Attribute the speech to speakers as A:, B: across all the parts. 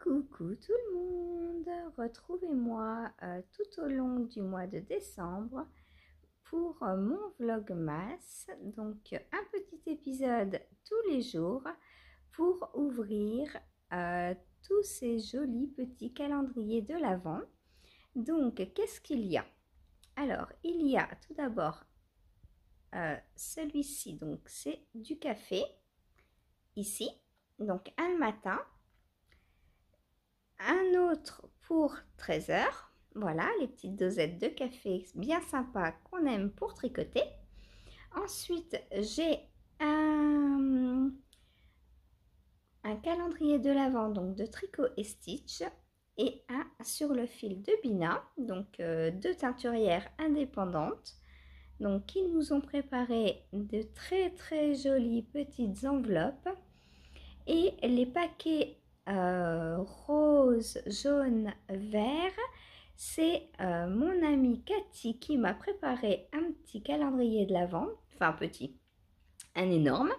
A: Coucou tout le monde, retrouvez-moi tout au long du mois de décembre pour mon vlogmas, donc un petit épisode tous les jours pour ouvrir tous ces jolis petits calendriers de l'Avent. Donc qu'est-ce qu'il y a? Alors il y a tout d'abord celui-ci, donc c'est du café ici, donc un le matin. Un autre pour 13 h. Voilà, les petites dosettes de café bien sympas qu'on aime pour tricoter. Ensuite, j'ai un calendrier de l'Avent, donc de Tricot et Stitch, et un sur le fil de Bina, donc deux teinturières indépendantes. Donc, ils nous ont préparé de très jolies petites enveloppes et les paquets rose, jaune, vert. C'est mon amie Cathy qui m'a préparé un petit calendrier de l'Avent, enfin petit, un énorme,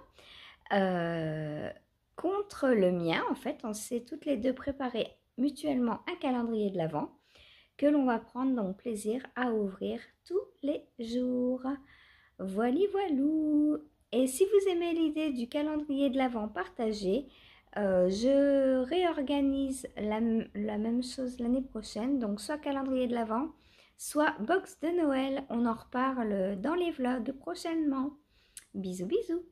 A: contre le mien. En fait, on s'est toutes les deux préparé mutuellement un calendrier de l'Avent que l'on va prendre donc plaisir à ouvrir tous les jours. Voili voilou. Et si vous aimez l'idée du calendrier de l'Avent partagé, je réorganise la même chose l'année prochaine, donc soit calendrier de l'Avent, soit box de Noël. On en reparle dans les vlogs prochainement. Bisous bisous.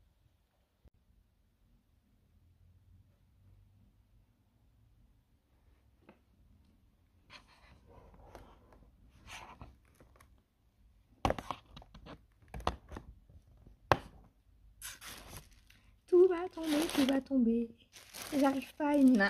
A: Tout va tomber, tout va tomber. J'arrive pas à une main.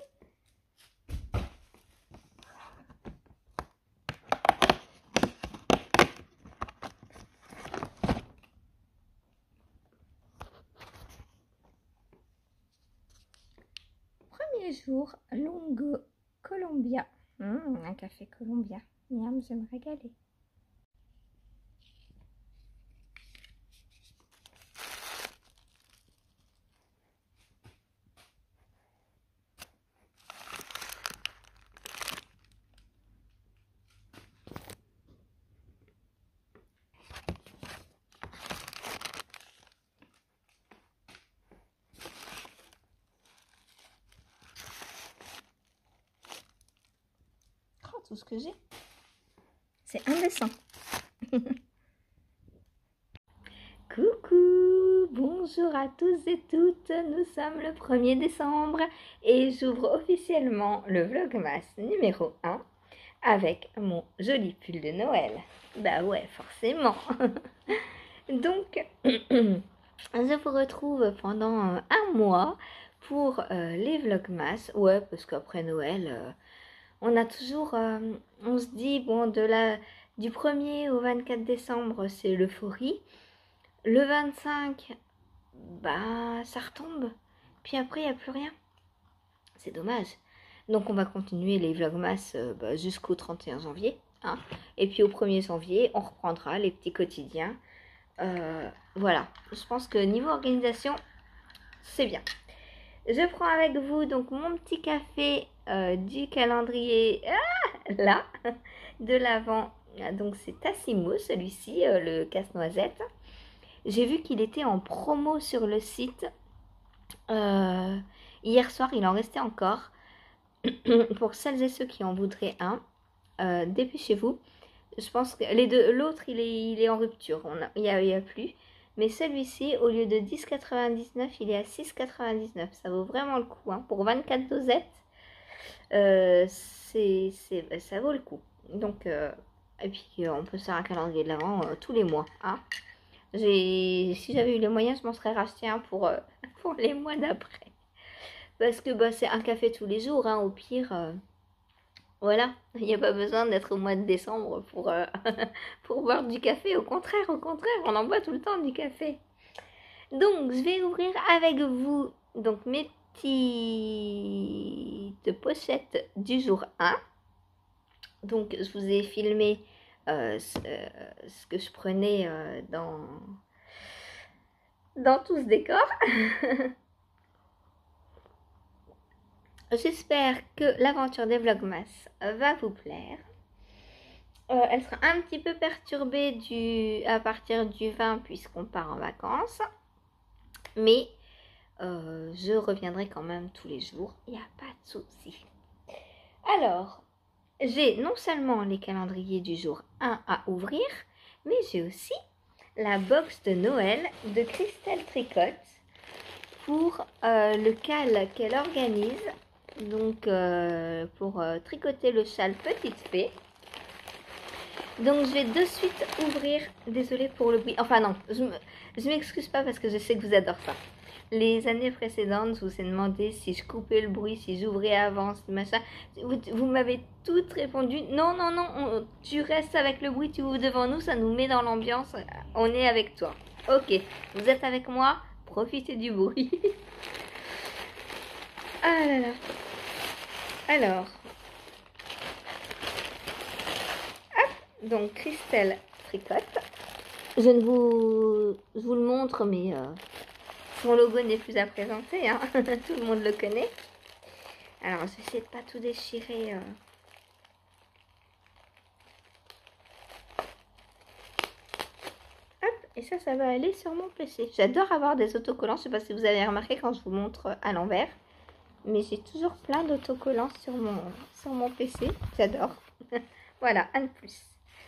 A: Premier jour, Longo Colombia. Un café colombien. Miam, je vais me régaler. Tout ce que j'ai, c'est indécent. Coucou, bonjour à tous et toutes, nous sommes le 1er décembre et j'ouvre officiellement le vlogmas numéro 1 avec mon joli pull de Noël. Bah ouais, forcément. Donc, je vous retrouve pendant un mois pour les vlogmas. Ouais, parce qu'après Noël, on a toujours, on se dit, bon, du 1er au 24 décembre, c'est l'euphorie. Le 25, bah, ça retombe. Puis après, il n'y a plus rien. C'est dommage. Donc, on va continuer les vlogmas jusqu'au 31 janvier. Hein. Et puis, au 1er janvier, on reprendra les petits quotidiens. Voilà. Je pense que niveau organisation, c'est bien. Je prends avec vous donc mon petit café du calendrier là de l'Avent. Donc c'est Tassimo celui-ci, le casse-noisette. J'ai vu qu'il était en promo sur le site. Hier soir, il en restait encore. Pour celles et ceux qui en voudraient un, dépêchez-vous. Je pense que l'autre il est en rupture. Il y a plus. Mais celui-ci, au lieu de 10,99, il est à 6,99. Ça vaut vraiment le coup. Hein. Pour 24 dosettes, ça vaut le coup. Donc, et puis, on peut se faire un calendrier de l'Avent tous les mois. Hein. Si j'avais eu les moyens, je m'en serais racheté un pour les mois d'après. Parce que c'est un café tous les jours. Hein, au pire, voilà. Il n'y a pas besoin d'être au mois de décembre pour, pour boire du café. Au contraire, on en boit tout le temps du café. Donc, je vais ouvrir avec vous donc mes petites pochettes du jour 1. Donc, je vous ai filmé ce que je prenais dans tout ce décor. j'espère que l'aventure des Vlogmas va vous plaire. Elle sera un petit peu perturbée à partir du 20 puisqu'on part en vacances. Mais je reviendrai quand même tous les jours, il n'y a pas de souci. Alors, j'ai non seulement les calendriers du jour 1 à ouvrir, mais j'ai aussi la box de Noël de Christelle Tricotte pour le cal qu'elle organise, donc pour tricoter le châle Petite Fée. Donc je vais de suite ouvrir, désolée pour le bruit, enfin non, je m'excuse pas parce que je sais que vous adorez ça. Les années précédentes, je vous ai demandé si je coupais le bruit, si j'ouvrais avant, machin. Vous m'avez toutes répondu, non, non, non, tu restes avec le bruit, tu ouvres devant nous, ça nous met dans l'ambiance, on est avec toi. Ok, vous êtes avec moi, profitez du bruit. Ah là là. Alors, hop, donc Christelle Tricotte. Je vous le montre, mais son logo n'est plus à présenter, hein. Tout le monde le connaît. Alors, je vais essayer de pas tout déchirer. Hop, et ça va aller sur mon PC. J'adore avoir des autocollants. Je sais pas si vous avez remarqué quand je vous montre à l'envers. Mais j'ai toujours plein d'autocollants sur mon PC. J'adore. Voilà, un de plus.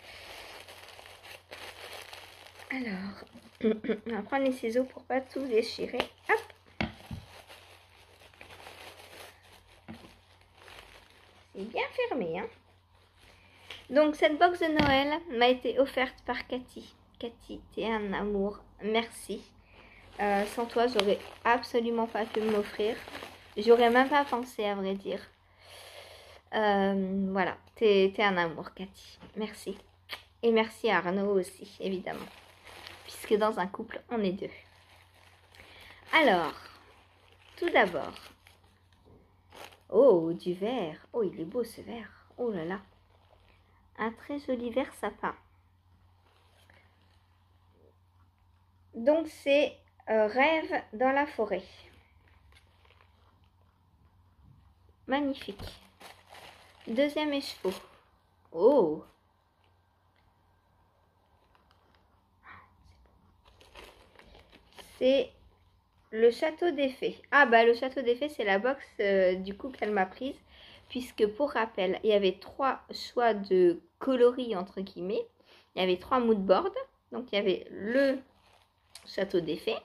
A: Alors, on va prendre les ciseaux pour pas tout déchirer. Hop. C'est bien fermé, hein. Donc, cette box de Noël m'a été offerte par Cathy. Cathy, t'es un amour. Merci. Sans toi, j'aurais absolument pas pu me l'offrir. J'aurais même pas pensé, à vrai dire. Voilà, t'es un amour, Cathy. Merci. Et merci à Arnaud aussi, évidemment. Puisque dans un couple, on est deux. Alors, tout d'abord. Oh, du vert. Oh, il est beau ce vert. Oh là là. Un très joli vert sapin. Donc, c'est Rêve dans la forêt. Magnifique. Deuxième écheveau. Oh. C'est le château des fées. Ah bah le château des fées, c'est la box du coup qu'elle m'a prise. Puisque pour rappel, il y avait 3 choix de coloris entre guillemets. Il y avait 3 moodboards. Donc il y avait le château des fées.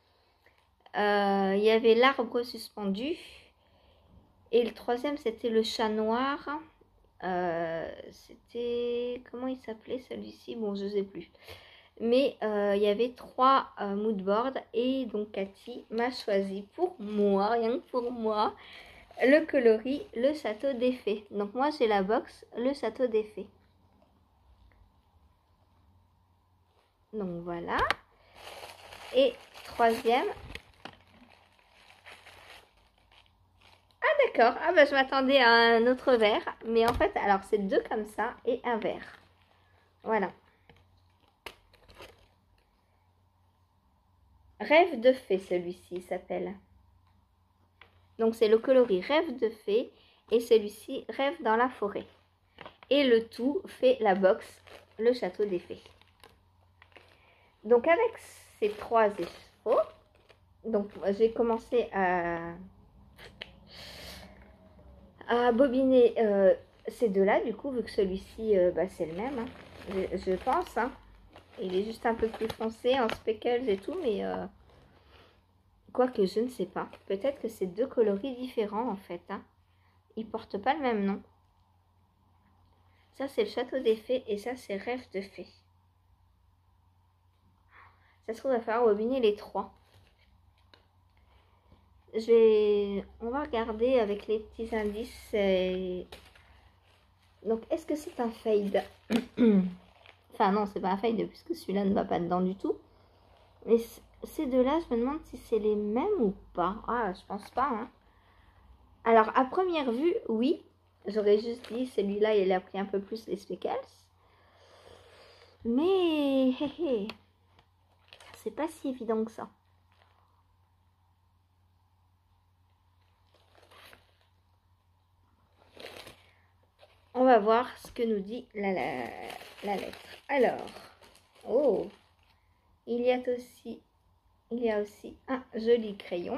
A: Il y avait l'arbre suspendu. Et le troisième, c'était le chat noir. C'était... Comment il s'appelait celui-ci? Bon, je ne sais plus. Mais il y avait 3 moodboards. Et donc, Cathy m'a choisi pour moi, rien que pour moi, le coloris, le château des fées. Donc, moi, j'ai la box, le château des fées. Donc, voilà. Et troisième... D'accord, ah bah je m'attendais à un autre verre, mais en fait, alors c'est 2 comme ça et un verre. Voilà. Rêve de fée, celui-ci s'appelle. Donc c'est le coloris Rêve de fée et celui-ci Rêve dans la forêt. Et le tout fait la box, le château des fées. Donc avec ces 3 écheveaux, donc j'ai commencé à bobiner ces 2-là, du coup, vu que celui-ci, bah, c'est le même, hein, je pense. Hein. Il est juste un peu plus foncé en speckles et tout, mais quoique je ne sais pas. Peut-être que c'est 2 coloris différents, en fait. Hein. Ils portent pas le même nom. Ça, c'est le château des fées et ça, c'est Rêve de fée. Ça se trouve, il va falloir bobiner les 3. On va regarder avec les petits indices. Donc, est-ce que c'est un fade? Enfin, non, c'est pas un fade puisque celui-là ne va pas dedans du tout. Mais ces 2-là, je me demande si c'est les mêmes ou pas. Ah, je pense pas. Hein. Alors, à première vue, oui. J'aurais juste dit, celui-là, il a pris un peu plus les speckles. Mais, c'est pas si évident que ça. on va voir ce que nous dit la lettre. Alors, oh, il y a aussi un joli crayon.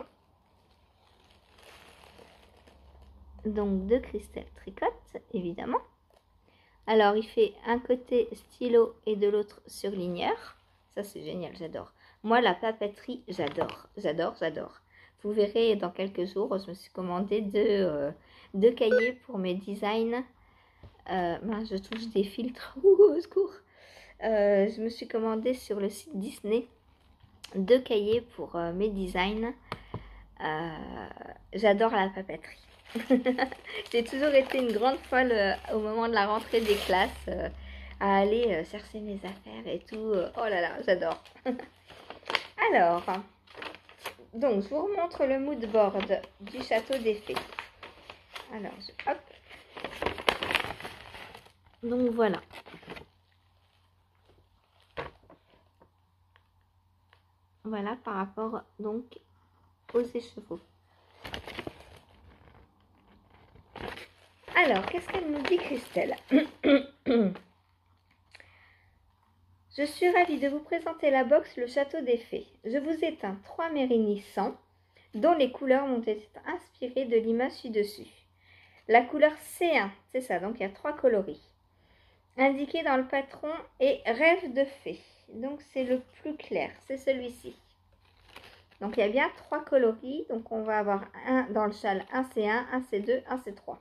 A: Donc de Christelle Tricotte, évidemment. Alors, il fait un côté stylo et de l'autre surligneur. Ça, c'est génial, j'adore. Moi, la papeterie, j'adore. Vous verrez, dans quelques jours, je me suis commandé deux cahiers pour mes designs. Je touche des filtres. Au secours. Je me suis commandé sur le site Disney 2 cahiers pour mes designs. J'adore la papeterie. J'ai toujours été une grande folle au moment de la rentrée des classes à aller chercher mes affaires et tout. Oh là là, j'adore. Alors, donc je vous remontre le mood board du château des fées. Alors, hop. Donc voilà. Voilà par rapport donc aux écheveaux. Alors, qu'est-ce qu'elle nous dit, Christelle? Je suis ravie de vous présenter la box Le Château des Fées. Je vous éteins 3 Mérini 100 dont les couleurs ont été inspirées de l'image ci-dessus. La couleur C1, c'est ça, donc il y a 3 coloris. Indiqué dans le patron est Rêve de Fée. Donc c'est le plus clair, c'est celui-ci. Donc il y a bien 3 coloris, donc on va avoir un dans le châle, un C1, un C2, un C3.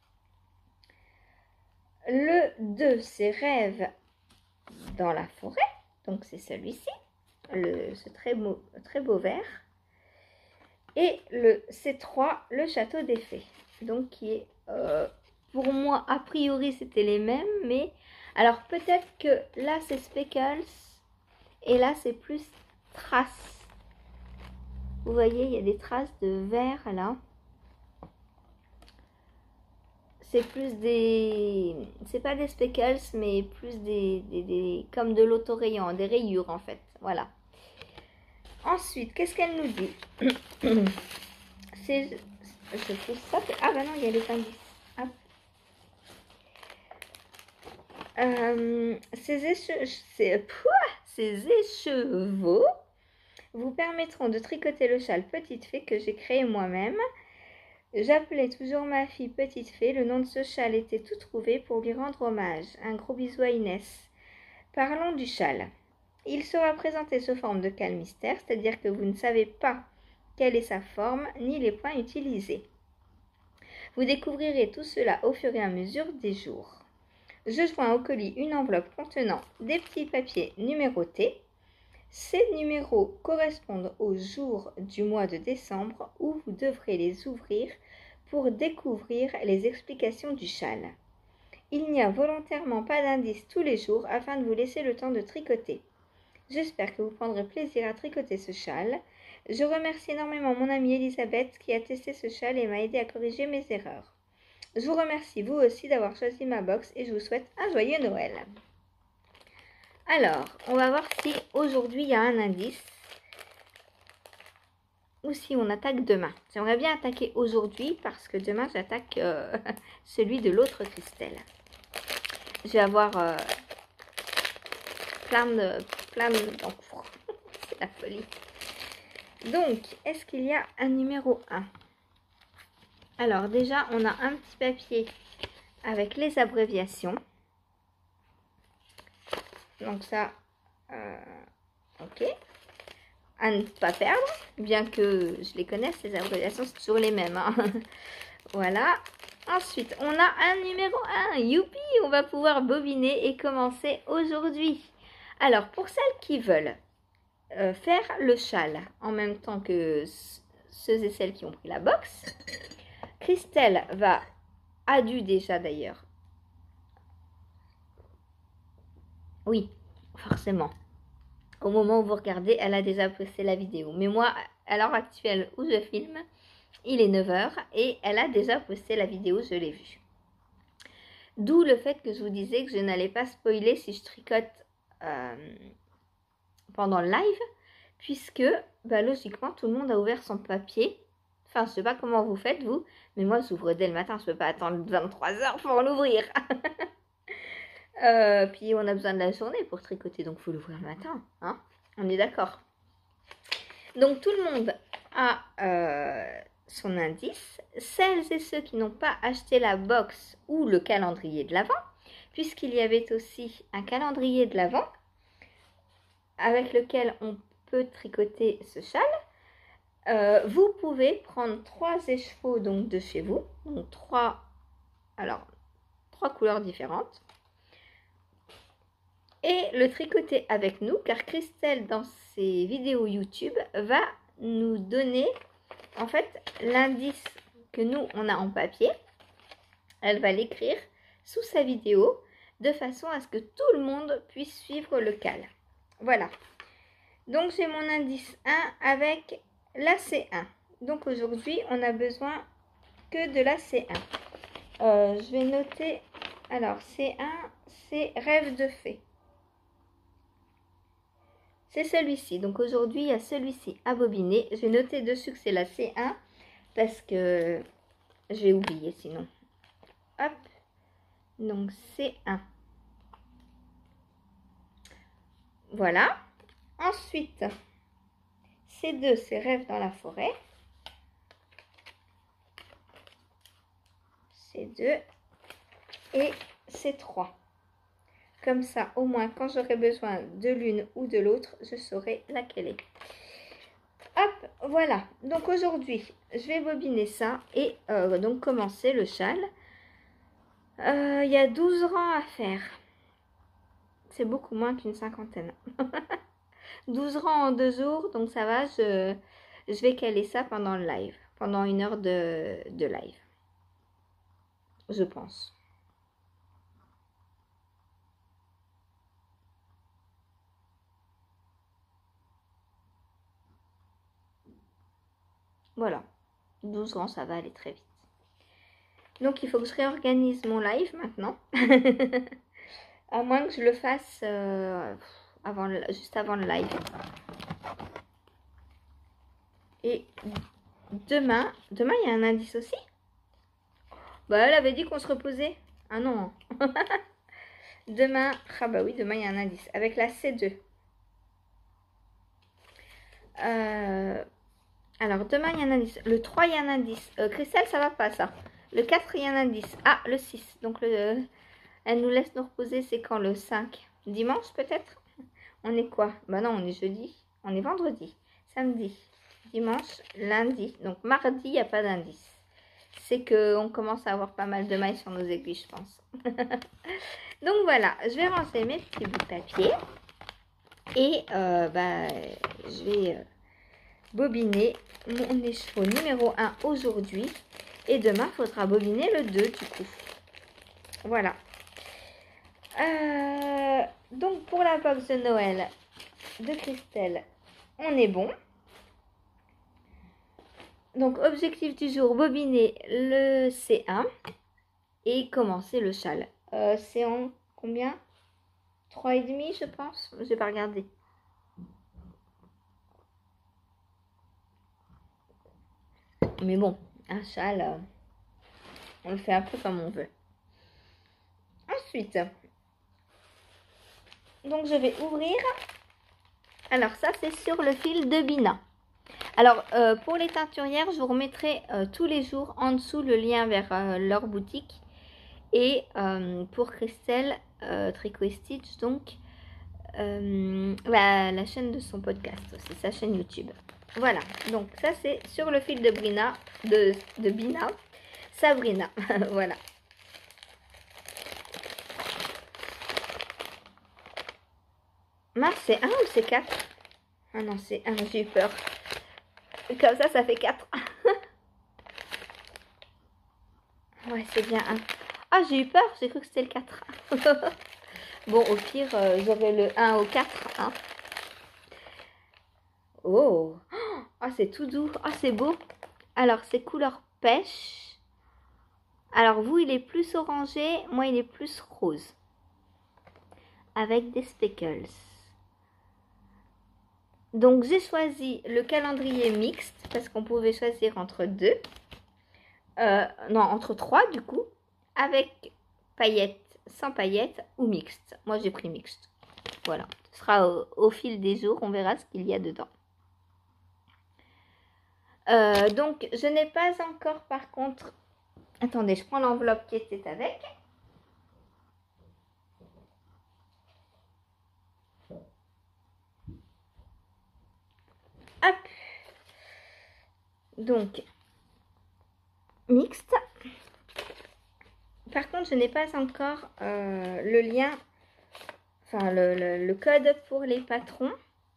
A: Le 2, c'est Rêve dans la forêt, donc c'est celui-ci, ce très beau vert. Et le C3, le Château des Fées, donc qui est, pour moi, a priori, c'était les mêmes, mais alors peut-être que là, c'est Speckles, et là, c'est plus traces. Vous voyez, il y a des traces de vert, là. C'est plus des... C'est pas des speckles, mais plus comme de l'autorayant, des rayures en fait. Voilà. Ensuite, qu'est-ce qu'elle nous dit? Je trouve ça... Ah bah non, il y a les indices. Ces écheveaux vous permettront de tricoter le châle Petite Fée que j'ai créé moi-même. J'appelais toujours ma fille Petite Fée, le nom de ce châle était tout trouvé pour lui rendre hommage. Un gros bisou à Inès. Parlons du châle. Il sera présenté sous forme de cale mystère, c'est-à-dire que vous ne savez pas quelle est sa forme ni les points utilisés. Vous découvrirez tout cela au fur et à mesure des jours. Je joins au colis une enveloppe contenant des petits papiers numérotés. Ces numéros correspondent aux jours du mois de décembre où vous devrez les ouvrir pour découvrir les explications du châle. Il n'y a volontairement pas d'indice tous les jours afin de vous laisser le temps de tricoter. J'espère que vous prendrez plaisir à tricoter ce châle. Je remercie énormément mon amie Elisabeth qui a testé ce châle et m'a aidé à corriger mes erreurs. Je vous remercie vous aussi d'avoir choisi ma box et je vous souhaite un joyeux Noël. Alors, on va voir si aujourd'hui il y a un indice ou si on attaque demain. J'aimerais bien attaquer aujourd'hui parce que demain j'attaque celui de l'autre Christelle. Je vais avoir plein d'encours. C'est la folie. Donc, est-ce qu'il y a un numéro 1? Alors déjà, on a un petit papier avec les abréviations. Donc ça, ok. À ne pas perdre, bien que je les connaisse, les abréviations, c'est toujours les mêmes. Hein. Voilà. Ensuite, on a un numéro 1. Youpi, on va pouvoir bobiner et commencer aujourd'hui. Alors, pour celles qui veulent faire le châle en même temps que ceux et celles qui ont pris la box, Christelle a dû déjà d'ailleurs. Oui, forcément. Au moment où vous regardez, elle a déjà posté la vidéo. Mais moi, à l'heure actuelle où je filme, il est 9h et elle a déjà posté la vidéo, je l'ai vue. D'où le fait que je vous disais que je n'allais pas spoiler si je tricote pendant le live, puisque logiquement tout le monde a ouvert son papier, Enfin, je sais pas comment vous faites, vous, mais moi, j'ouvre dès le matin. Je peux pas attendre 23 h pour en ouvrir. Puis, on a besoin de la journée pour tricoter, donc il faut l'ouvrir le matin. Hein, on est d'accord. Donc, tout le monde a son indice. Celles et ceux qui n'ont pas acheté la box ou le calendrier de l'Avent, puisqu'il y avait aussi un calendrier de l'Avent avec lequel on peut tricoter ce châle. Vous pouvez prendre 3 écheveaux donc de chez vous, donc 3 couleurs différentes, et le tricoter avec nous, car Christelle dans ses vidéos YouTube va nous donner en fait l'indice que nous on a en papier. Elle va l'écrire sous sa vidéo de façon à ce que tout le monde puisse suivre le cal. Voilà. Donc j'ai mon indice 1 avec la C1. Donc aujourd'hui on a besoin que de la C1. Je vais noter. Alors C1 c'est Rêve de fée. C'est celui-ci. Donc aujourd'hui il y a celui-ci à bobiner. Je vais noter dessus que c'est la C1 parce que je vais oublier sinon. Hop. Donc C1. Voilà. Ensuite, C2, c'est Rêve dans la forêt. C2 et C3. Comme ça, au moins, quand j'aurai besoin de l'une ou de l'autre, je saurai laquelle est. Hop, voilà. Donc aujourd'hui, je vais bobiner ça et donc commencer le châle. Il y a 12 rangs à faire. C'est beaucoup moins qu'une cinquantaine. 12 rangs en 2 jours, donc ça va, je vais caler ça pendant le live, pendant 1 heure de live, je pense. Voilà, 12 rangs, ça va aller très vite. Donc il faut que je réorganise mon live maintenant, à moins que je le fasse juste avant le live. Et demain, il y a un indice aussi. Bah elle avait dit qu'on se reposait. Ah non. Demain, ah bah oui, demain il y a un indice avec la C2. Alors demain il y a un indice. Le 3 il y a un indice. Christelle ça va pas ça. Le 4 il y a un indice. Ah le 6. Donc elle nous laisse nous reposer. C'est quand le 5? Dimanche peut-être? On est quoi? Bah non on est jeudi. On est vendredi. Samedi. Dimanche. Lundi. Donc mardi il n'y a pas d'indice. C'est qu'on commence à avoir pas mal de mailles sur nos aiguilles je pense. Donc voilà. Je vais ranger mes petits bouts de papier. Et je vais bobiner mon écheveau numéro 1 aujourd'hui. Et demain, il faudra bobiner le 2 du coup. Voilà. Donc pour la box de Noël de Christelle, on est bon. Donc objectif du jour, bobiner le C1 et commencer le châle. C'est en combien? 3,5 je pense. Je vais pas regarder. Mais bon, un châle, on le fait un peu comme on veut. Ensuite, donc je vais ouvrir. Alors ça c'est sur le fil de Bina. Alors pour les teinturières, je vous remettrai tous les jours en dessous le lien vers leur boutique. Et pour Christelle, Tricot et Stitch, donc la chaîne de son podcast aussi, sa chaîne YouTube. Voilà, donc ça c'est sur le fil de Brina, de Bina, Sabrina, voilà. Mince, c'est 1 ou c'est 4? Ah non, c'est 1, j'ai eu peur. Comme ça fait 4. Ouais, c'est bien 1. Ah, j'ai eu peur, j'ai cru que c'était le 4. Bon, au pire, j'aurai le 1 au 4. Hein. Oh, ah, c'est tout doux. Ah, c'est beau. Alors, c'est couleur pêche. Alors, vous, il est plus orangé. Moi, il est plus rose. Avec des speckles. Donc j'ai choisi le calendrier mixte parce qu'on pouvait choisir entre deux. Non, entre trois du coup. Avec paillettes, sans paillettes ou mixte. Moi j'ai pris mixte. Voilà. Ce sera au fil des jours, on verra ce qu'il y a dedans. Donc je n'ai pas encore par contre... Attendez, je prends l'enveloppe qui était avec. Hop. Donc, mixte. Par contre, je n'ai pas encore le lien, enfin le code pour les patrons.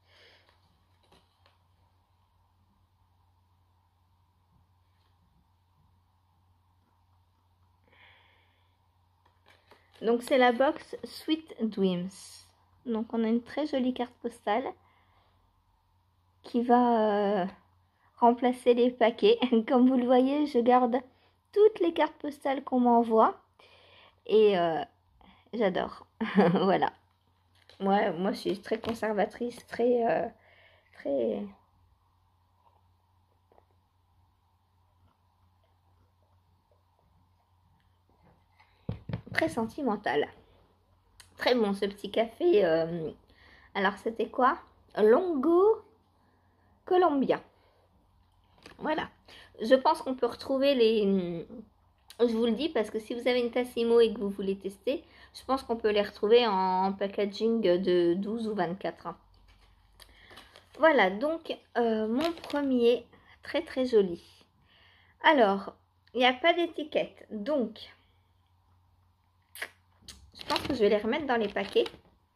A: Donc c'est la box Sweet Dreams. Donc on a une très jolie carte postale qui va remplacer les paquets. Comme vous le voyez, je garde toutes les cartes postales qu'on m'envoie et j'adore. Voilà. Moi je suis très conservatrice, très sentimentale. Très bon ce petit café. Alors c'était quoi? Longo Colombia. Voilà. Je pense qu'on peut retrouver les... Je vous le dis parce que si vous avez une Tassimo et que vous voulez tester, je pense qu'on peut les retrouver en packaging de 12 ou 24 ans. Voilà, donc mon premier, très joli. Alors, il n'y a pas d'étiquette, donc je pense que je vais les remettre dans les paquets.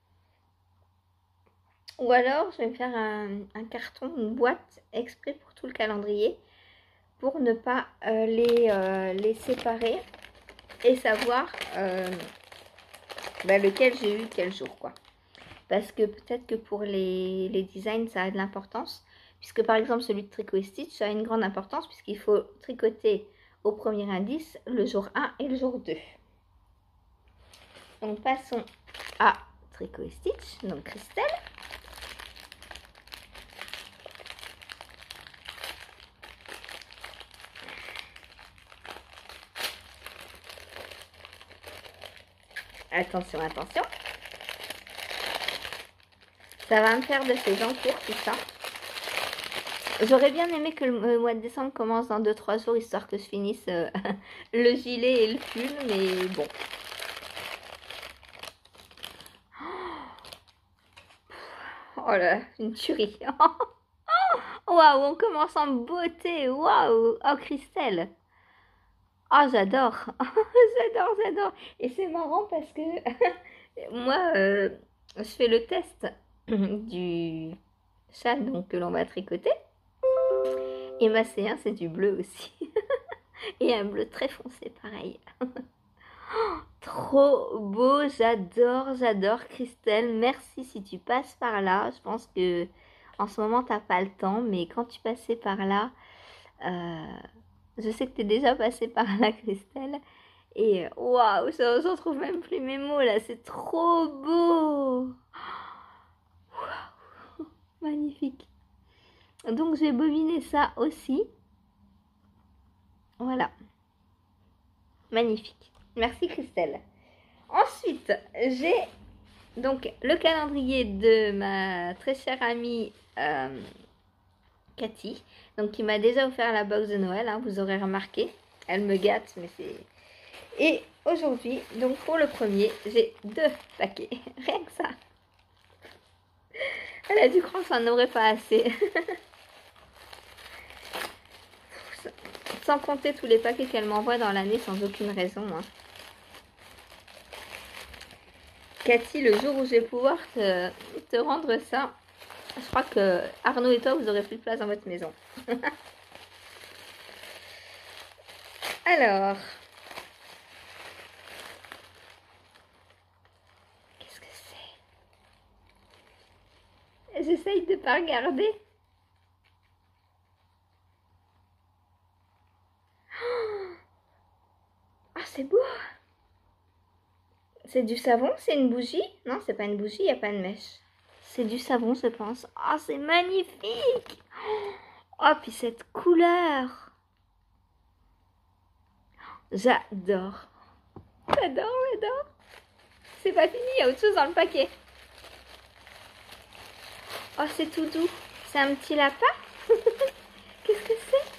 A: Ou alors, je vais me faire un carton, une boîte exprès pour tout le calendrier pour ne pas les séparer et savoir lequel j'ai eu quel jour, quoi. Parce que peut-être que pour les designs, ça a de l'importance. Puisque par exemple, celui de Tricot et Stitch, ça a une grande importance puisqu'il faut tricoter au premier indice le jour 1 et le jour 2. Donc passons à Tricot et Stitch, donc Christelle. Attention, attention. Ça va me faire de ces entours, tout ça. J'aurais bien aimé que le mois de décembre commence dans 2-3 jours, histoire que je finisse le gilet et le pull, mais bon. Oh là, une tuerie. Waouh, on commence en beauté. Waouh. Oh, Christelle. Oh, j'adore. J'adore. Et c'est marrant parce que moi, je fais le test du chat donc, que l'on va tricoter. Et ma C1, c'est du bleu aussi. Et un bleu très foncé, pareil. Trop beau, j'adore Christelle. Merci si tu passes par là. Je pense que en ce moment, t'as pas le temps, mais quand tu passais par là, je sais que tu es déjà passé par là, Christelle. Et waouh, j'en trouve même plus mes mots là, c'est trop beau. Wow. Magnifique. Donc j'ai bobiné ça aussi. Voilà. Magnifique. Merci Christelle. Ensuite, j'ai donc le calendrier de ma très chère amie Cathy. Donc qui m'a déjà offert la box de Noël, hein, vous aurez remarqué. Elle me gâte, mais c'est... Et aujourd'hui, donc pour le premier, j'ai 2 paquets. Rien que ça. Elle a dû croire que ça n'en aurait pas assez. Sans compter tous les paquets qu'elle m'envoie dans l'année sans aucune raison. Hein. Cathy, le jour où je vais pouvoir te rendre ça, je crois que Arnaud et toi, vous aurez plus de place dans votre maison. Alors... Qu'est-ce que c'est? J'essaye de ne pas regarder. Ah, c'est beau. C'est du savon? C'est une bougie? Non, c'est pas une bougie, il n'y a pas de mèche. c'est du savon, je pense. Oh, c'est magnifique! Oh, puis cette couleur! J'adore! J'adore! C'est pas fini, il y a autre chose dans le paquet. Oh, c'est tout doux. C'est un petit lapin? Qu'est-ce que c'est?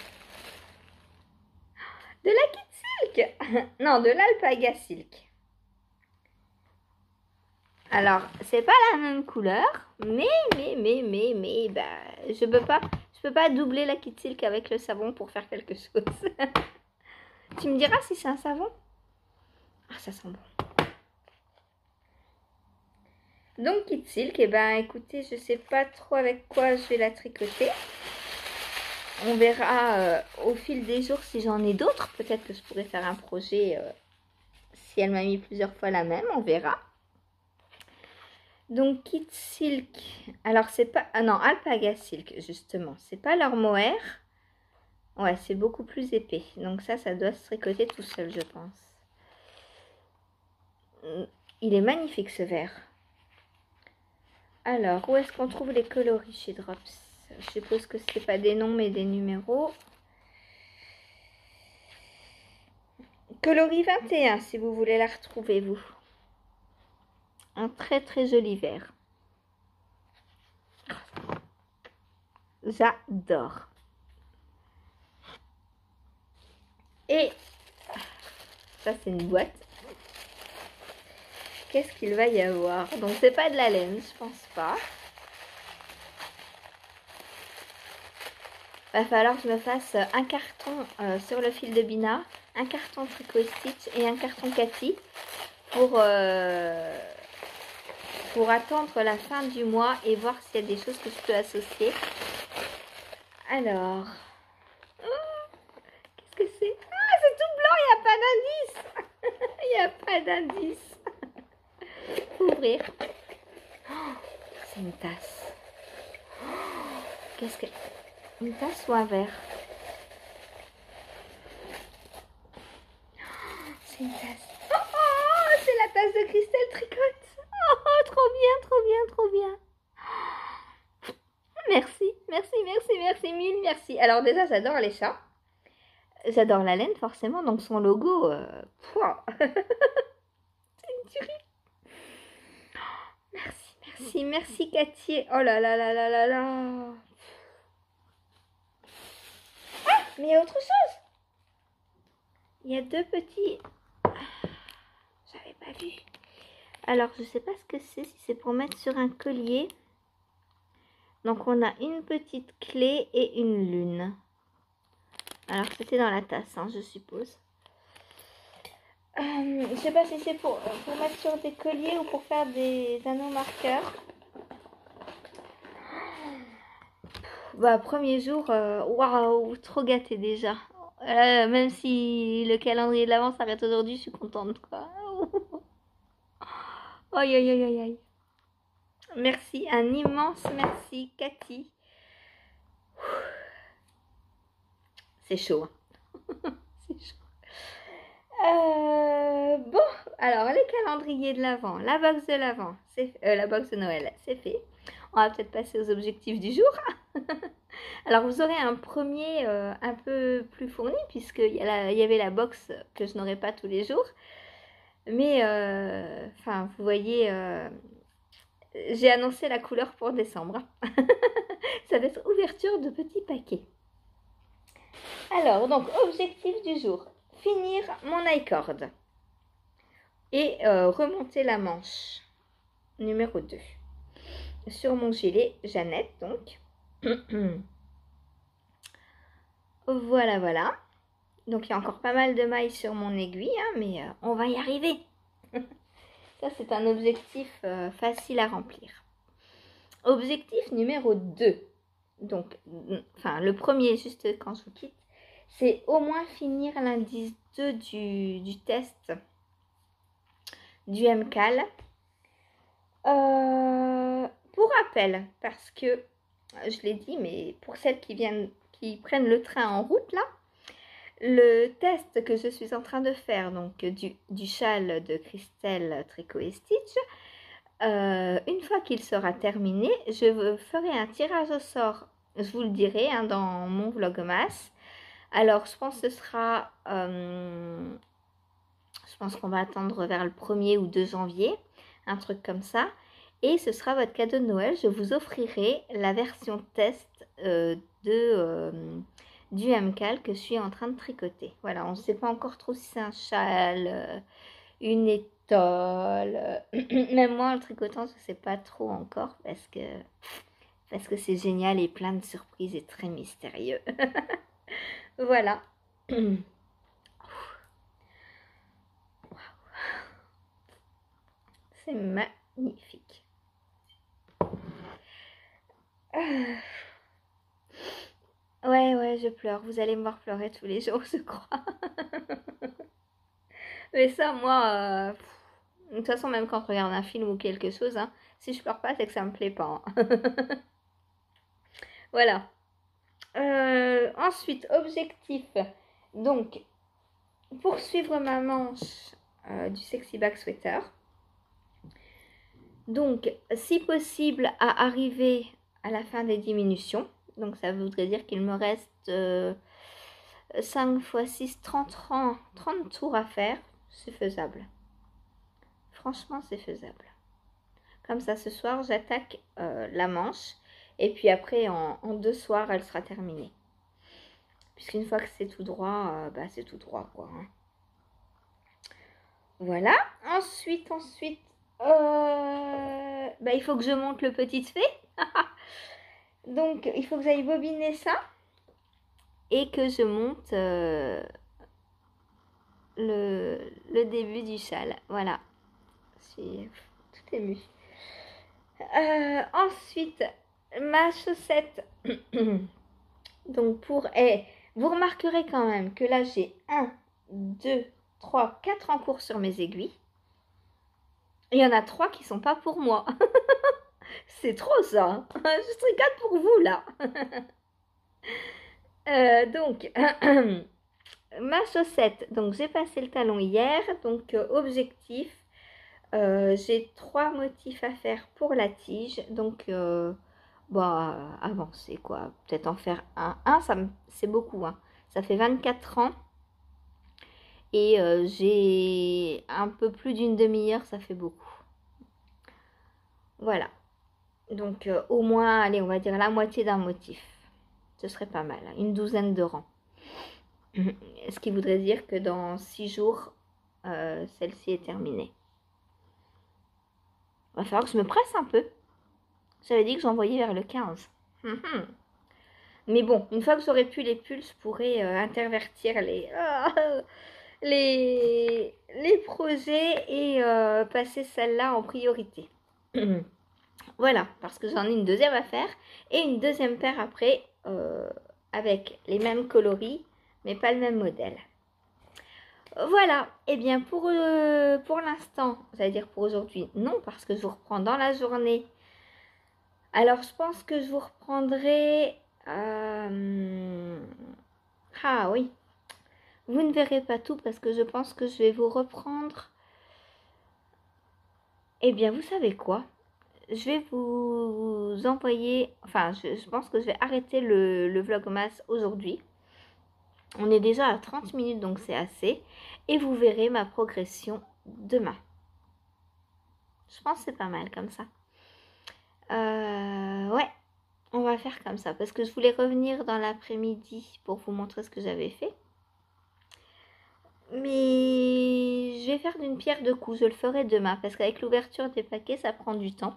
A: De la Kid Silk? Non, de l'Alpaga Silk. Alors, c'est pas la même couleur, mais, bah, je peux pas doubler la Kid Silk avec le savon pour faire quelque chose. Tu me diras si c'est un savon? Ah, ça sent bon. Donc, Kid Silk, eh ben, écoutez, je sais pas trop avec quoi je vais la tricoter. On verra au fil des jours si j'en ai d'autres. Peut-être que je pourrais faire un projet si elle m'a mis plusieurs fois la même, on verra. Donc, Kid Silk. Alors, c'est pas... Ah non, Alpaga Silk, justement. C'est pas leur mohair. Ouais, c'est beaucoup plus épais. Donc ça doit se tricoter tout seul, je pense. Il est magnifique, ce vert. Alors, où est-ce qu'on trouve les coloris chez Drops? Je suppose que ce n'est pas des noms, mais des numéros. Coloris 21, si vous voulez la retrouver, vous. Un très joli vert. J'adore. Et ça, c'est une boîte. Qu'est-ce qu'il va y avoir? Donc, c'est pas de la laine, je pense pas. Va falloir que je me fasse un carton sur le fil de Bina, un carton Tricot Stitch et un carton Cathy pour attendre la fin du mois et voir s'il y a des choses que je peux associer. Alors, qu'est-ce que c'est? Ah, c'est tout blanc, il n'y a pas d'indice. Il n'y a pas d'indice. Ouvrir. Oh, c'est une tasse. Oh, qu'est-ce que... Une tasse ou un verre? Oh, c'est une tasse. Oh, c'est la tasse de Christelle Tricotte. Oh, trop bien. Merci, mille merci. Alors déjà, j'adore les chats. J'adore la laine, forcément. Donc son logo, c'est une tuerie. Merci Cathy. Oh là là. Ah, mais il y a autre chose. Il y a deux petits... J'avais pas vu. Alors, je sais pas ce que c'est, si c'est pour mettre sur un collier. Donc, on a une petite clé et une lune. Alors, c'était dans la tasse, hein, je suppose. Je sais pas si c'est pour mettre sur des colliers ou pour faire des anneaux marqueurs. Bah, premier jour, waouh, trop gâté déjà. Même si le calendrier de l'avant s'arrête aujourd'hui, je suis contente, quoi. Aïe. Merci, un immense merci, Cathy. C'est chaud. C'est chaud. Bon, alors les calendriers de l'avant, la box de l'avant, la box de Noël, c'est fait. On va peut-être passer aux objectifs du jour. Alors vous aurez un premier un peu plus fourni puisqu'il y avait la box que je n'aurai pas tous les jours. Mais enfin, vous voyez, j'ai annoncé la couleur pour décembre. Ça va être ouverture de petits paquets. Alors, donc, objectif du jour. Finir mon I-cord. Et remonter la manche. Numéro 2. Sur mon gilet, Jeannette, donc. Voilà. Donc, il y a encore pas mal de mailles sur mon aiguille, hein, mais on va y arriver. Ça, c'est un objectif facile à remplir. Objectif numéro 2. Donc, enfin, le premier, juste quand je vous quitte, c'est au moins finir l'indice 2 du test du MCAL. Pour rappel, parce que, je l'ai dit, mais pour celles qui prennent le train en route, là, le test que je suis en train de faire, donc du châle de Christelle Tricot et Stitch, une fois qu'il sera terminé, je ferai un tirage au sort. Je vous le dirai hein, dans mon vlogmas. Alors, je pense que ce sera... je pense qu'on va attendre vers le 1er ou 2 janvier. Un truc comme ça. Et ce sera votre cadeau de Noël. Je vous offrirai la version test du MCAL que je suis en train de tricoter. Voilà, on ne sait pas encore trop si c'est un châle, une étole. Même moi, en tricotant, je ne sais pas trop encore parce que c'est génial et plein de surprises et très mystérieux. Voilà. C'est magnifique. Ouais, je pleure. Vous allez me voir pleurer tous les jours, je crois. Mais ça, moi, de toute façon, même quand je regarde un film ou quelque chose, hein, si je pleure pas, c'est que ça me plaît pas. Hein. Voilà. Ensuite, objectif. Donc, poursuivre ma manche du Sexy Back Sweater. Donc, si possible, à arriver à la fin des diminutions. Donc, ça voudrait dire qu'il me reste 5 x 6, 30 tours à faire. C'est faisable. Franchement, c'est faisable. Comme ça, ce soir, j'attaque la manche. Et puis après, en 2 soirs, elle sera terminée. Puisqu'une fois que c'est tout droit, c'est tout droit, quoi. Hein. Voilà. Ensuite, il faut que je monte le petit fée. Donc, il faut que j'aille bobiner ça. Et que je monte le début du châle. Voilà. Je suis tout émue. Ensuite, ma chaussette. Donc, vous remarquerez quand même que là, j'ai 1, 2, 3, 4 en cours sur mes aiguilles. Il y en a 3 qui sont pas pour moi. C'est trop ça. Je tricote pour vous là. Donc, ma chaussette. Donc, j'ai passé le talon hier. Donc, objectif. J'ai 3 motifs à faire pour la tige. Donc, avancer quoi. Peut-être en faire un. C'est beaucoup. Hein. Ça fait 24 ans. Et j'ai un peu plus d'une demi-heure. Ça fait beaucoup. Voilà. Donc, au moins, allez, on va dire la moitié d'un motif. Ce serait pas mal. Une douzaine de rangs. Ce qui voudrait dire que dans 6 jours, celle-ci est terminée. Il va falloir que je me presse un peu. J'avais dit que j'envoyais vers le 15. Mais bon, une fois que j'aurai pu les pulls, je pourrai intervertir les projets et passer celle-là en priorité. Voilà, parce que j'en ai une deuxième à faire et une deuxième paire après avec les mêmes coloris, mais pas le même modèle. Voilà, et bien pour l'instant, j'allais dire pour aujourd'hui, non, parce que je vous reprends dans la journée. Alors, je pense que je vous reprendrai... Ah oui, vous ne verrez pas tout parce que je pense que je vais vous reprendre... Eh bien, vous savez quoi? Je vais vous envoyer... Enfin, je pense que je vais arrêter le vlogmas aujourd'hui. On est déjà à 30 minutes, donc c'est assez. Et vous verrez ma progression demain. Je pense que c'est pas mal comme ça. Ouais, on va faire comme ça. Parce que je voulais revenir dans l'après-midi pour vous montrer ce que j'avais fait. Mais je vais faire d'une pierre deux coups. Je le ferai demain. Parce qu'avec l'ouverture des paquets, ça prend du temps.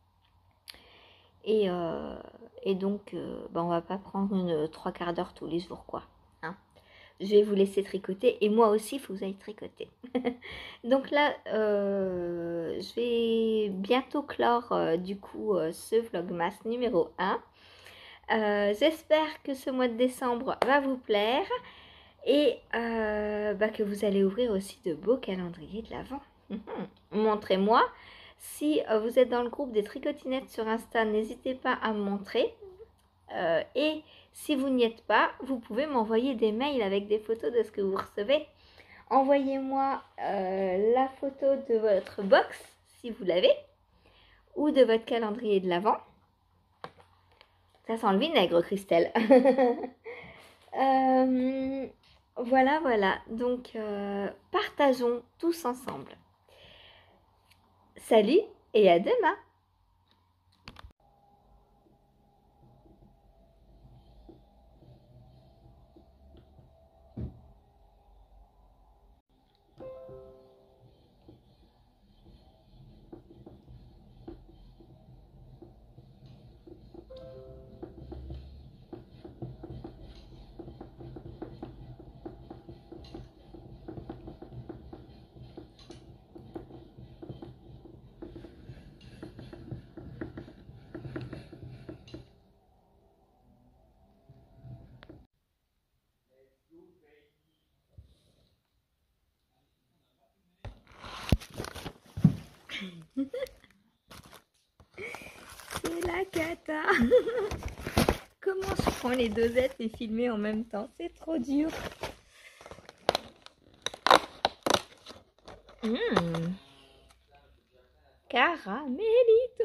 A: Et donc, on va pas prendre une 3/4 d'heure tous les jours, quoi. Je vais vous laisser tricoter et moi aussi il faut que j'aille tricoter. Donc là je vais bientôt clore du coup ce vlogmas numéro 1. J'espère que ce mois de décembre va vous plaire et que vous allez ouvrir aussi de beaux calendriers de l'Avent. Montrez-moi. Si vous êtes dans le groupe des tricotinettes sur Insta, n'hésitez pas à me montrer. Et si vous n'y êtes pas, vous pouvez m'envoyer des mails avec des photos de ce que vous recevez. Envoyez-moi la photo de votre box, si vous l'avez. ou de votre calendrier de l'Avent. Ça sent le vinaigre, Christelle. Voilà, voilà. Donc, partageons tous ensemble. Salut et à demain! C'est la cata. Comment je prends les dosettes et filmer en même temps? C'est trop dur. Caramelli.